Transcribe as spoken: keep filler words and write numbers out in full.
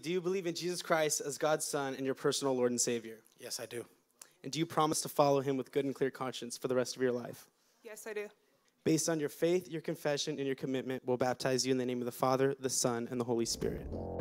Do you believe in Jesus Christ as God's Son and your personal Lord and Savior? Yes, I do. And do you promise to follow him with good and clear conscience for the rest of your life? Yes, I do. Based on your faith, your confession, and your commitment, we'll baptize you in the name of the Father, the Son, and the Holy Spirit.